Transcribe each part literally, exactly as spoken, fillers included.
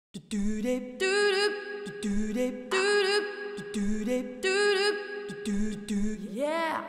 Yeah.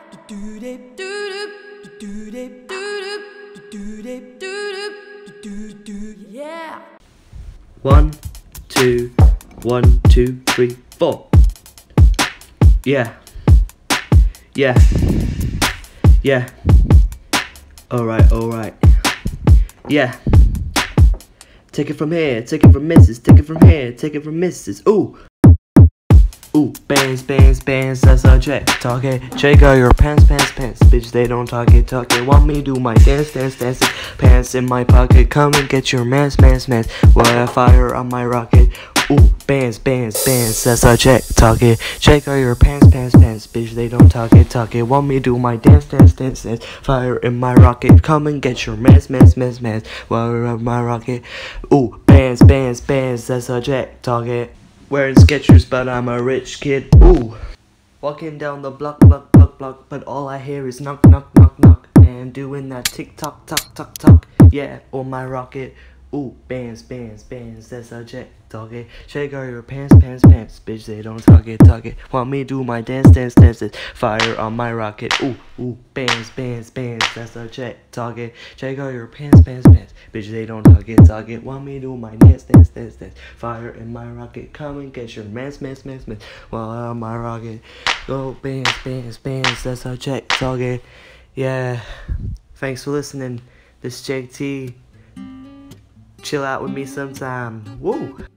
Yeah. One, two, one, two, three, four. Yeah. Yeah. Yeah. Alright, alright. Yeah. Take it from here, take it from Missus Take it from here, take it from Missus Ooh. Ooh, bands, bands, bands, that's a check. Talk it, check out your pants, pants, pants. Bitch, they don't talk it, talk it. Want me do my dance, dance, dance. Pants in my pocket, come and get your mans, mans, mans. While I fire on my rocket. Ooh, bands, bands, bands, that's a check. Talk it, check out your pants, pants, pants. Bitch, they don't talk it, talk it. Want me do my dance, dance, dance, dance. Fire in my rocket, come and get your mans, mans, mans, mans. While I on my rocket. Ooh, bands, bands, bands, that's a check. Talk it. Wearing Skechers, but I'm a rich kid. Ooh. Walking down the block, block, block, block, but all I hear is knock, knock, knock, knock. And doing that tick tock, tock, tock, tock. Yeah, on my rocket. Ooh, bands, bands, bands, that's a check. Talk it. Check out your pants, pants, pants. Bitch, they don't talk it, talk it. Want me do my dance, dance, dance. Fire on my rocket. Ooh, ooh, bands, bands, bands, that's a check. Talk it. Check out your pants, pants, pants. Bitch, they don't talk it, talk it. Want me do my dance, dance, dance, dance. Fire in my rocket. Come and get your mans, mans, mans, mans. While I'm on my rocket. Go, bands, bands, bands, that's a check. Talk it. Yeah. Thanks for listening. This is Jake T. Chill out with me sometime. Woo!